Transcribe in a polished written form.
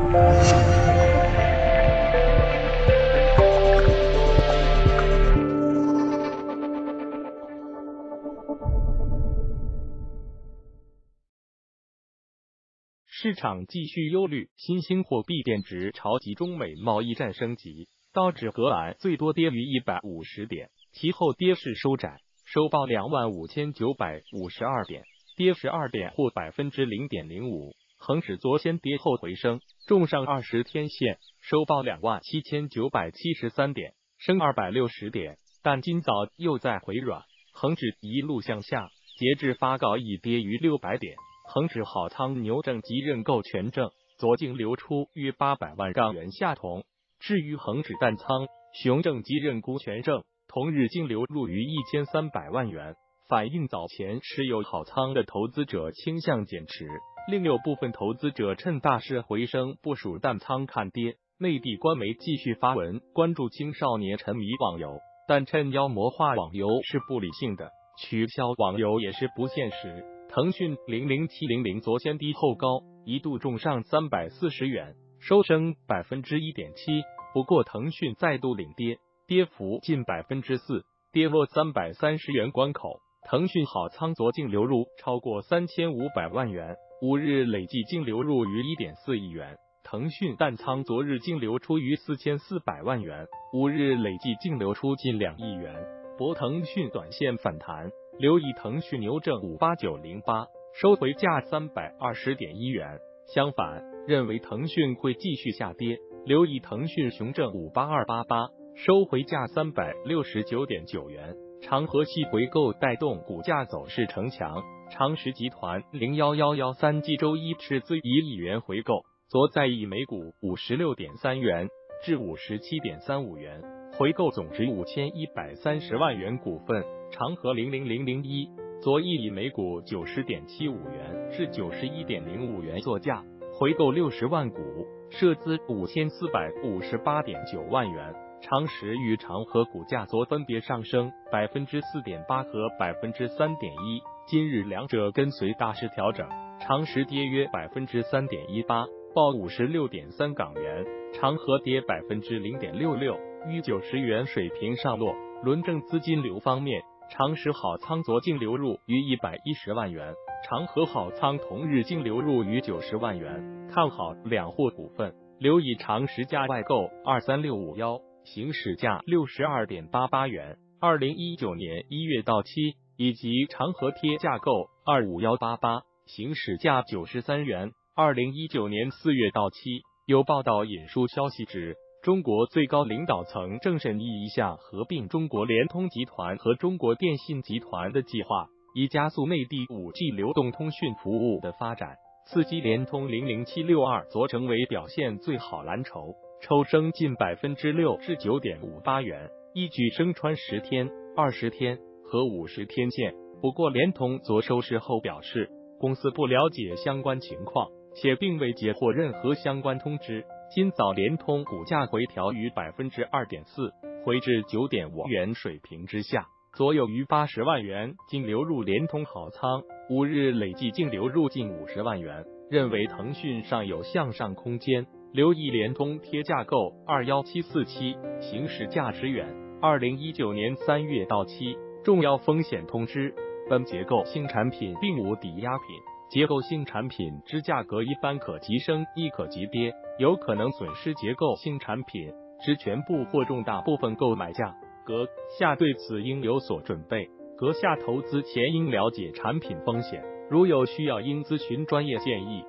市场继续忧虑新兴货币贬值潮及中美贸易战升级，道指隔晚最多跌逾150点，其后跌势收窄，收报25952点，跌12点或0.05%。恒指昨先跌后回升，重上20天线，收报27973点，升260点，但今早又在回软，恒指一路向下，截至发稿已跌逾600点。恒指好仓牛证及认购权证昨净流出约800万港元下同，至于恒指淡仓熊证及认沽权证同日净流入逾1300万元，反映早前持有好仓的投资者倾向减持，另有部分投资者趁大势回升部署淡仓看跌。内地官媒继续发文关注青少年沉迷网游，但趁妖魔化网游是不理性的，取消网游也是不现实。腾讯00700昨先低后高，一度重上340元，收升1.7%。不过腾讯再度领跌，跌幅近4%，跌落330元关口。腾讯好仓昨净流入超过3500万元，5日累计净流入逾1.4亿元。腾讯淡仓昨日净流出逾4400万元，5日累计净流出近2亿元。博腾讯短线反弹，留意腾讯牛证58908，收回价320.1元。相反，认为腾讯会继续下跌，留意腾讯熊证58288，收回价369.9元。长和系回购带动股价走势呈强，长实集团01113继周一斥资1亿元回购，昨再以每股56.3元至57.35元，回购总值5130万元股份。长和00001昨亦以每股90.75元至91.05元作价，回购60万股，涉资5458.9万元。长实与长和股价昨分别上升4.8%和3.1%，今日两者跟随大势调整，长实跌约3.18%，报56.3港元，长和跌0.66%，于90元水平上落。轮证资金流方面，长实好仓昨净流入逾110万元，长和好仓同日净流入逾90万元。看好两货股份，留意长实价外购23651，行使价62.88元，2019年1月到期，以及长和贴价购25188，行使价93元，2019年4月到期。有报道引述消息指，中国最高领导层正审议一项合并中国联通集团和中国电信集团的计划，以加速内地 5G 流动通讯服务的发展。刺激联通00762昨成为表现最好蓝筹，抽升近6%至9.58元，一举升穿10天、20天和50天线。不过联通昨收市后表示，公司不了解相关情况，且并未接获任何相关通知。今早联通股价回调逾2.4%，回至9.5元水平之下，昨有逾80万元净流入联通好仓，5日累计净流入近50万元，认为腾讯尚有向上空间，留意联通贴价购21747，行使价10元，2019年3月到期。重要风险通知，本结构性产品并无抵押品，结构性产品之价格一般可急升亦可急跌，有可能损失结构性产品之全部或重大部分购买价。阁下对此应有所准备，阁下投资前应了解产品风险，如有需要应咨询专业建议。